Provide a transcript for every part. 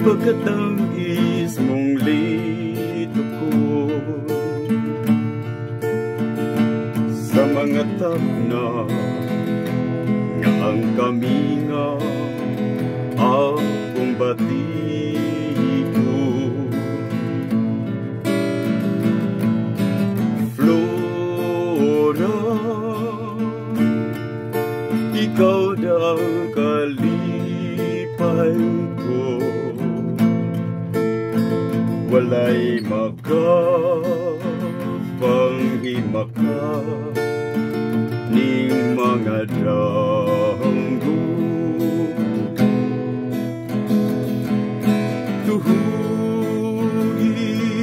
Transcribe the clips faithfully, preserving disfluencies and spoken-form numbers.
pagkatangis mong lito ko sa mga tagna nga ang kami nga akong batigo. Flora, ikaw daw kalipay ko, walay makapanghimaka ning mga dranggo. Tuhugi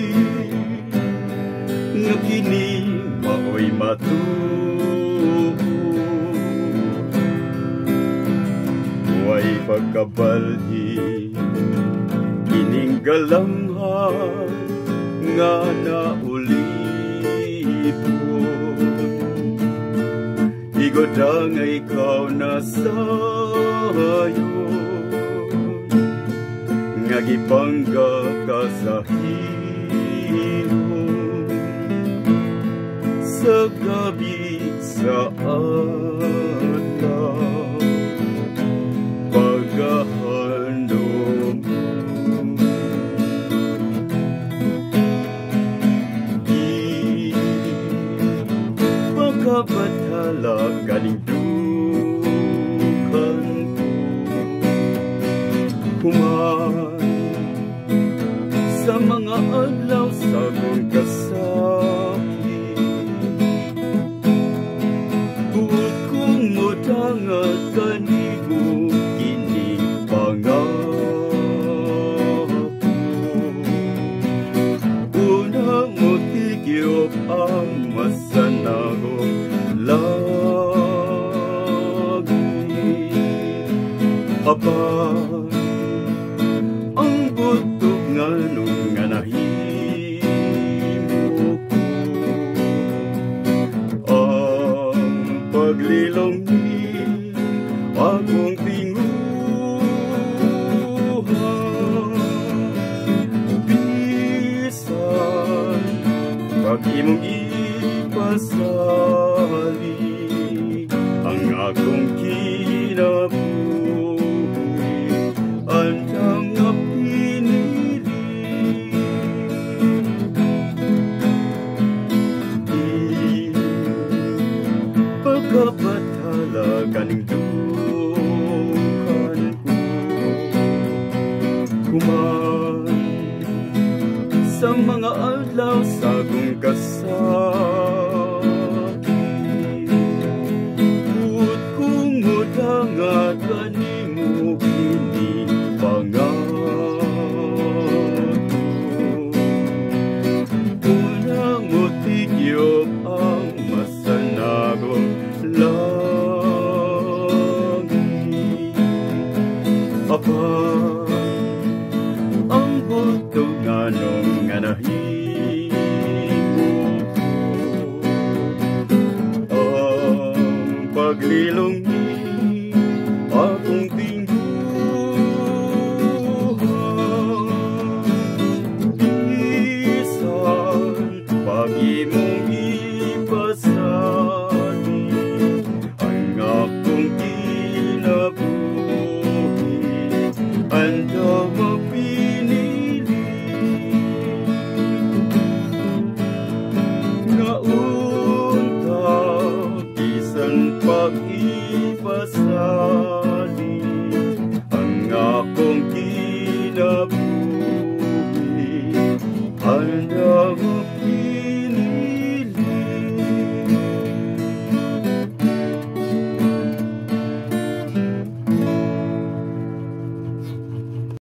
nga kini maoy matuo, way pagkabalhi kining galamhan nga naulipon. Igoda nga ikaw na sayon nga gipangga ka sa himon sa gabi sa adlaw paghahandom. Di pagkabathala galing dukan ko, kuman sa mga adlaw sa kong kasakit, buot kong mudangat kanimo kini pangako. Una mo tigyop ang masanagong lagi, abang ang butok nga nung nga nahimo ko, ang paglilong ni akong tinguhan. Bisan pag imong ipasali ang akong kinabuhi, andang nga pinili. Di pagkabathala kaning dukan ko, kuman sa mga adlaw sa kong kasakit, buot kong mudangat kanimo kini pangako. Una mo tigyop ang masanagong langit, abang ang butok nga nung nga nahimo ko, ang paglilong